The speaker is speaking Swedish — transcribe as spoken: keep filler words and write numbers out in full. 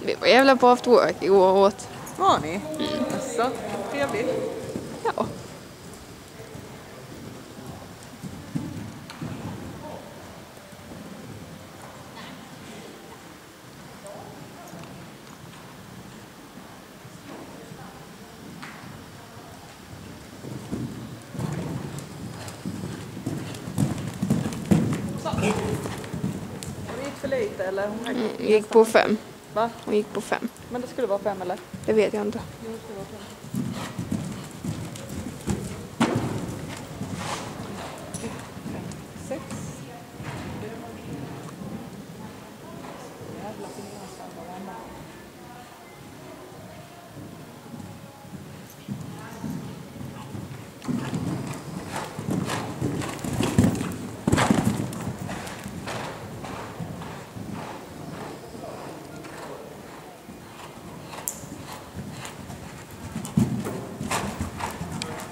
Vi var jävla på after work igår och åt. Var ni? Mm. Alltså, trevligt. Ja. Hon gick för lite eller? Hon Mm, gick på fem. Va? Hon gick på fem. Men det skulle vara fem eller? Det vet jag inte. Jo, det skulle vara fem.